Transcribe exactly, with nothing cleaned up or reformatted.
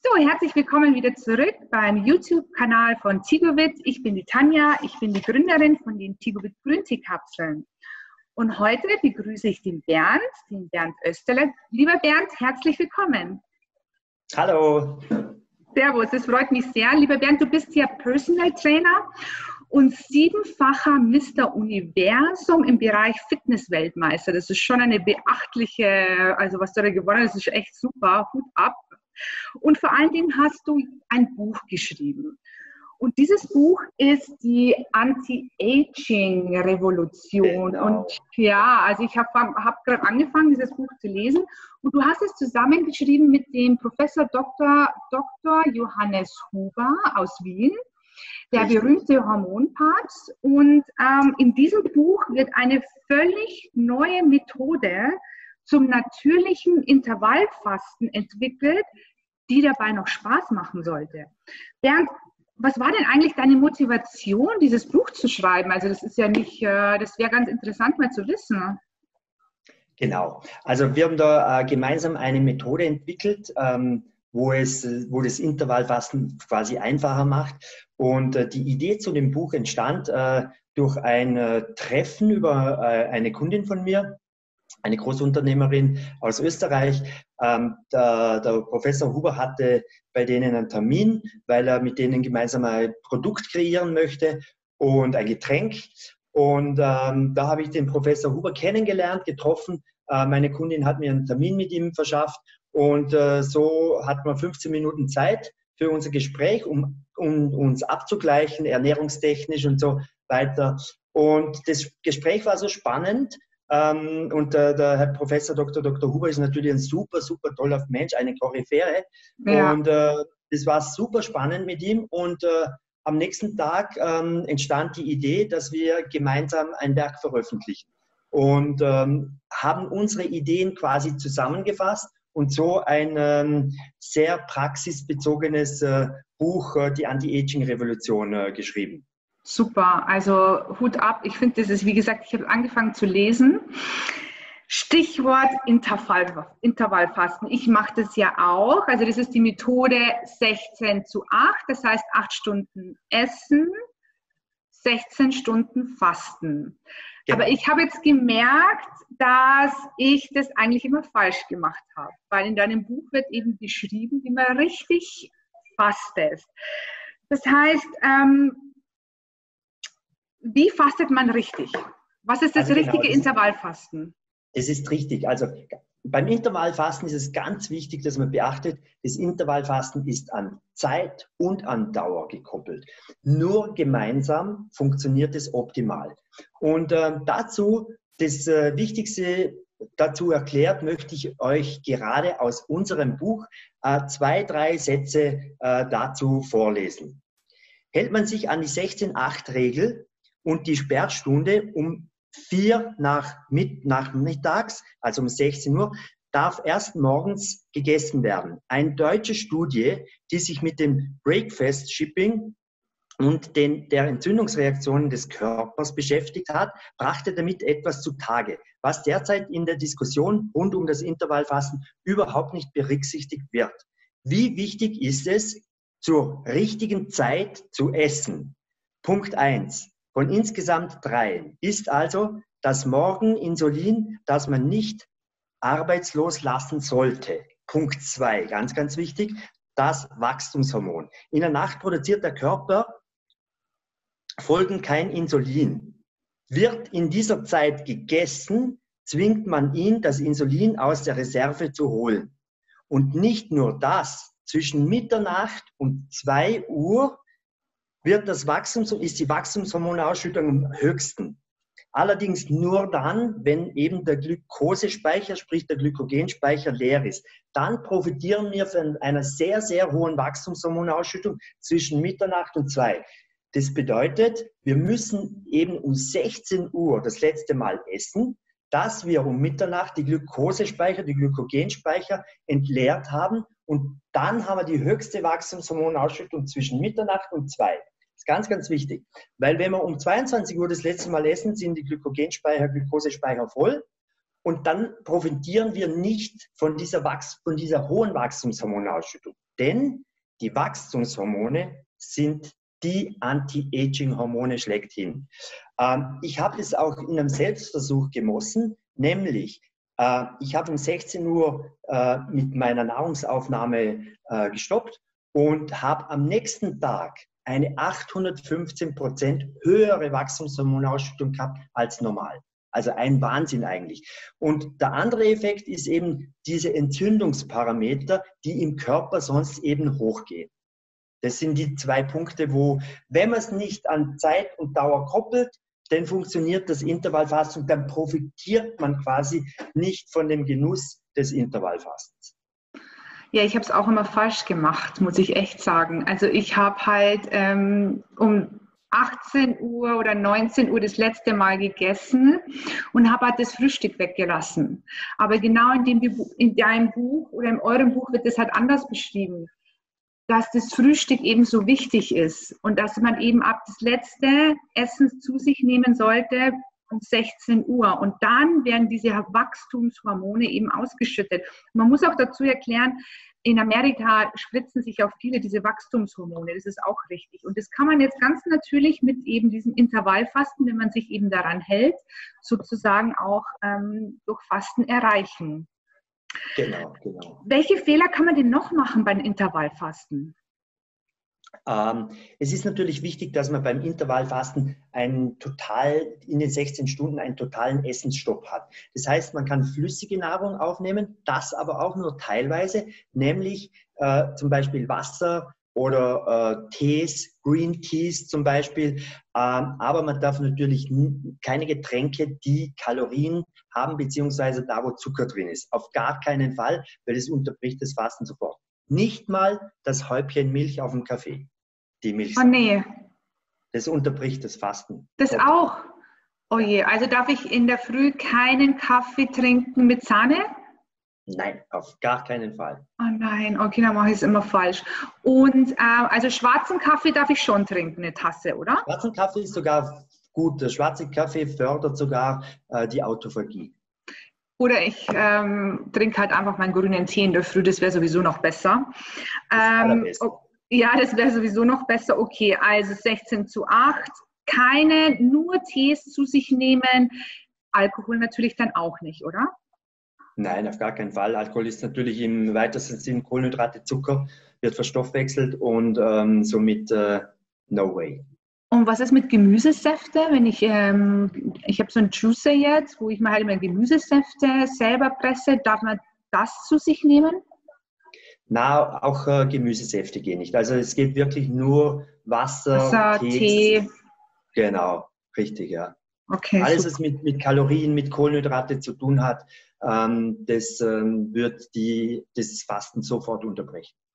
So, herzlich willkommen wieder zurück beim YouTube-Kanal von Tigowit. Ich bin die Tanja, ich bin die Gründerin von den Tigowit Grüntee-Kapseln. Und heute begrüße ich den Bernd, den Bernd Österle. Lieber Bernd, herzlich willkommen. Hallo. Servus, es freut mich sehr. Lieber Bernd, du bist ja Personal Trainer und siebenfacher Mister Universum im Bereich Fitness-Weltmeister. Das ist schon eine beachtliche, also was du da gewonnen hast, ist echt super. Hut ab. Und vor allen Dingen hast du ein Buch geschrieben. Und dieses Buch ist die Anti-Aging-Revolution. Genau. Und ja, also ich habe hab gerade angefangen, dieses Buch zu lesen. Und du hast es zusammengeschrieben mit dem Professor Doktor Doktor Johannes Huber aus Wien, der Richtig. berühmte Hormonpapst. Und ähm, in diesem Buch wird eine völlig neue Methode zum natürlichen Intervallfasten entwickelt, die dabei noch Spaß machen sollte. Bernd, was war denn eigentlich deine Motivation, dieses Buch zu schreiben? Also das ist ja nicht, das wäre ganz interessant mal zu wissen. Genau. Also wir haben da äh, gemeinsam eine Methode entwickelt, ähm, wo es, wo das Intervallfasten quasi einfacher macht. Und äh, die Idee zu dem Buch entstand äh, durch ein äh, Treffen über äh, eine Kundin von mir, eine Großunternehmerin aus Österreich. Ähm, der, der Professor Huber hatte bei denen einen Termin, weil er mit denen gemeinsam ein Produkt kreieren möchte und ein Getränk. Und ähm, da habe ich den Professor Huber kennengelernt, getroffen. Äh, meine Kundin hat mir einen Termin mit ihm verschafft. Und äh, so hat man fünfzehn Minuten Zeit für unser Gespräch, um, um uns abzugleichen, ernährungstechnisch und so weiter. Und das Gespräch war so spannend. Ähm, und äh, der Herr Professor Doktor Doktor Huber ist natürlich ein super, super toller Mensch, eine Koryphäre. Ja. Und äh, das war super spannend mit ihm. Und äh, am nächsten Tag ähm, entstand die Idee, dass wir gemeinsam ein Werk veröffentlichen. Und ähm, haben unsere Ideen quasi zusammengefasst und so ein ähm, sehr praxisbezogenes äh, Buch, äh, die Anti-Aging-Revolution, äh, geschrieben. Super, also Hut ab. Ich finde, das ist, wie gesagt, ich habe angefangen zu lesen. Stichwort Intervall, Intervallfasten. Ich mache das ja auch. Also das ist die Methode sechzehn zu acht. Das heißt acht Stunden essen, sechzehn Stunden fasten. Genau. Aber ich habe jetzt gemerkt, dass ich das eigentlich immer falsch gemacht habe. Weil in deinem Buch wird eben beschrieben, wie man richtig fastet. Das heißt, ähm, wie fastet man richtig? Was ist das Also richtige genau, das, Intervallfasten? Das ist richtig. Also beim Intervallfasten ist es ganz wichtig, dass man beachtet, das Intervallfasten ist an Zeit und an Dauer gekoppelt. Nur gemeinsam funktioniert es optimal. Und äh, dazu, das äh, Wichtigste dazu erklärt, möchte ich euch gerade aus unserem Buch äh, zwei, drei Sätze äh, dazu vorlesen. Hält man sich an die sechzehn acht Regel und die Sperrstunde um vier nach, mit, nachmittags, also um sechzehn Uhr, darf erst morgens gegessen werden. Eine deutsche Studie, die sich mit dem Breakfast Shipping und den, der Entzündungsreaktionen des Körpers beschäftigt hat, brachte damit etwas zutage, was derzeit in der Diskussion rund um das Intervallfasten überhaupt nicht berücksichtigt wird. Wie wichtig ist es, zur richtigen Zeit zu essen? Punkt eins. Von insgesamt drei ist also das Morgeninsulin, das man nicht arbeitslos lassen sollte. Punkt zwei, ganz, ganz wichtig, das Wachstumshormon. In der Nacht produziert der Körper folgend kein Insulin. Wird in dieser Zeit gegessen, zwingt man ihn, das Insulin aus der Reserve zu holen. Und nicht nur das, zwischen Mitternacht und zwei Uhr wird das Wachstums, ist die Wachstumshormonausschüttung am höchsten. Allerdings nur dann, wenn eben der Glukosespeicher, sprich der Glykogenspeicher, leer ist. Dann profitieren wir von einer sehr, sehr hohen Wachstumshormonausschüttung zwischen Mitternacht und zwei. Das bedeutet, wir müssen eben um sechzehn Uhr das letzte Mal essen, dass wir um Mitternacht die Glukosespeicher, die Glykogenspeicher entleert haben. Und dann haben wir die höchste Wachstumshormonausschüttung zwischen Mitternacht und zwei. Das ist ganz, ganz wichtig. Weil wenn wir um zweiundzwanzig Uhr das letzte Mal essen, sind die Glykogenspeicher, Glukosespeicher voll. Und dann profitieren wir nicht von dieser, Wachs von dieser hohen Wachstumshormonausschüttung. Denn die Wachstumshormone sind die Anti-Aging-Hormone schlechthin. Ähm, ich habe es auch in einem Selbstversuch gemessen, nämlich äh, ich habe um sechzehn Uhr äh, mit meiner Nahrungsaufnahme äh, gestoppt und habe am nächsten Tag eine achthundertfünfzehn Prozent höhere Wachstumshormonausschüttung gehabt als normal. Also ein Wahnsinn eigentlich. Und der andere Effekt ist eben diese Entzündungsparameter, die im Körper sonst eben hochgehen. Das sind die zwei Punkte, wo, wenn man es nicht an Zeit und Dauer koppelt, dann funktioniert das Intervallfasten, dann profitiert man quasi nicht von dem Genuss des Intervallfastens. Ja, ich habe es auch immer falsch gemacht, muss ich echt sagen. Also ich habe halt ähm, um achtzehn Uhr oder neunzehn Uhr das letzte Mal gegessen und habe halt das Frühstück weggelassen. Aber genau in, dem, in deinem Buch oder in eurem Buch wird das halt anders beschrieben, dass das Frühstück eben so wichtig ist und dass man eben ab das letzte Essen zu sich nehmen sollte um sechzehn Uhr. Und dann werden diese Wachstumshormone eben ausgeschüttet. Man muss auch dazu erklären, in Amerika spritzen sich auch viele diese Wachstumshormone. Das ist auch richtig. Und das kann man jetzt ganz natürlich mit eben diesem Intervallfasten, wenn man sich eben daran hält, sozusagen auch ähm, durch Fasten erreichen. Genau, genau. Welche Fehler kann man denn noch machen beim Intervallfasten? Ähm, es ist natürlich wichtig, dass man beim Intervallfasten einen total, in den sechzehn Stunden einen totalen Essensstopp hat. Das heißt, man kann flüssige Nahrung aufnehmen, das aber auch nur teilweise, nämlich äh, zum Beispiel Wasser oder äh, Tees, Green Teas zum Beispiel. Ähm, aber man darf natürlich keine Getränke, die Kalorien haben, beziehungsweise da, wo Zucker drin ist. Auf gar keinen Fall, weil das unterbricht das Fasten sofort. Nicht mal das Häubchen Milch auf dem Kaffee. Die Milch. Oh nee. Das unterbricht das Fasten. Das auch? Oh je, also darf ich in der Früh keinen Kaffee trinken mit Sahne? Nein, auf gar keinen Fall. Oh nein, okay, dann mache ich es immer falsch. Und äh, also schwarzen Kaffee darf ich schon trinken, eine Tasse, oder? Schwarzen Kaffee ist sogar gut. Der schwarze Kaffee fördert sogar äh, die Autophagie. Oder ich ähm, trinke halt einfach meinen grünen Tee in der Früh, das wäre sowieso noch besser. Ähm, oh, ja, das wäre sowieso noch besser. Okay, also sechzehn zu acht, keine, nur Tees zu sich nehmen. Alkohol natürlich dann auch nicht, oder? Nein, auf gar keinen Fall. Alkohol ist natürlich im weitesten Sinn Kohlenhydrate, Zucker, wird verstoffwechselt und ähm, somit äh, no way. Und was ist mit Gemüsesäfte? Wenn ich, ähm, ich habe so einen Juicer jetzt, wo ich mir halt immer Gemüsesäfte selber presse, darf man das zu sich nehmen? Na, auch äh, Gemüsesäfte gehen nicht. Also es geht wirklich nur Wasser, Wasser Tees. Tee. Genau, richtig, ja. Okay, alles, super. was mit, mit Kalorien, mit Kohlenhydrate zu tun hat, ähm, das ähm, wird die, das Fasten sofort unterbrechen.